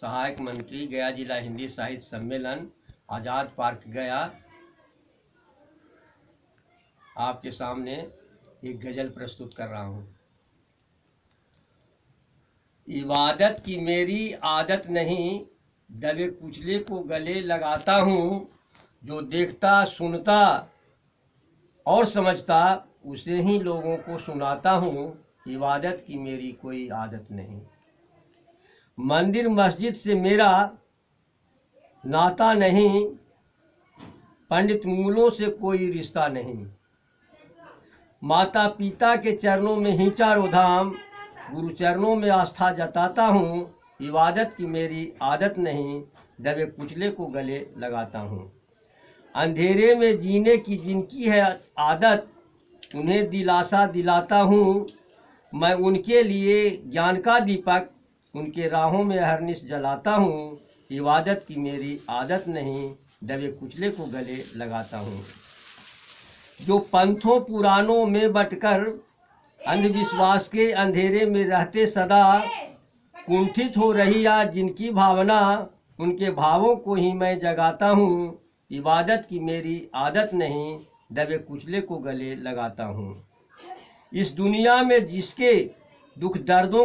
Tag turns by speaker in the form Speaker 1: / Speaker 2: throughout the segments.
Speaker 1: सहायक मंत्री, गया जिला हिंदी साहित्य सम्मेलन, आज़ाद पार्क गया। आपके सामने एक गज़ल प्रस्तुत कर रहा हूँ। इबादत की मेरी आदत नहीं, दबे कुचले को गले लगाता हूँ। जो देखता सुनता और समझता उसे ही लोगों को सुनाता हूँ। इबादत की मेरी कोई आदत नहीं। मंदिर मस्जिद से मेरा नाता नहीं, पंडित मूलों से कोई रिश्ता नहीं। माता पिता के चरणों में ही चारों धाम, गुरु चरणों में आस्था जताता हूँ। इबादत की मेरी आदत नहीं, दबे कुचले को गले लगाता हूँ। अंधेरे में जीने की जिनकी है आदत, उन्हें दिलासा दिलाता हूँ। मैं उनके लिए ज्ञान का दीपक, उनके राहों में अहरनिश जलाता हूँ। इबादत की मेरी आदत नहीं, दबे कुचले को गले लगाता हूँ। जो पंथों पुराणों में बटकर अंधविश्वास के अंधेरे में रहते सदा, कुंठित हो रही आज जिनकी भावना, उनके भावों को ही मैं जगाता हूँ। इबादत की मेरी आदत नहीं, दबे कुचले को गले लगाता हूँ। इस दुनिया में जिसके दुख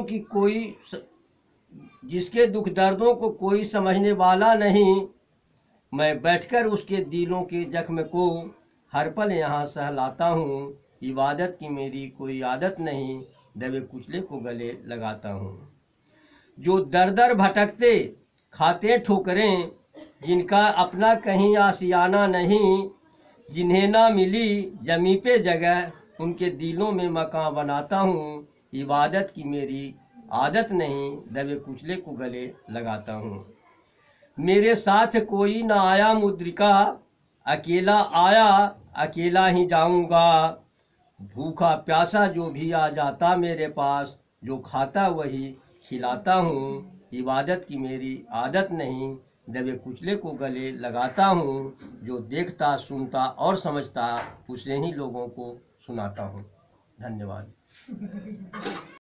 Speaker 1: दर्दों को कोई समझने वाला नहीं, मैं बैठकर उसके दिलों के जख्म को हर पल यहाँ सहलाता हूँ। इबादत की मेरी कोई आदत नहीं, दबे कुचले को गले लगाता हूँ। जो दर दर भटकते खाते ठोकरें, जिनका अपना कहीं आशियाना नहीं, जिन्हें ना मिली जमी पे जगह, उनके दिलों में मकान बनाता हूँ। इबादत की मेरी आदत नहीं, दबे कुचले को गले लगाता हूँ। मेरे साथ कोई ना आया मुद्रिका, अकेला आया अकेला ही जाऊंगा। भूखा प्यासा जो भी आ जाता मेरे पास, जो खाता वही खिलाता हूँ। इबादत की मेरी आदत नहीं, दबे कुचले को गले लगाता हूँ। जो देखता सुनता और समझता उसे ही लोगों को सुनाता हूँ। धन्यवाद।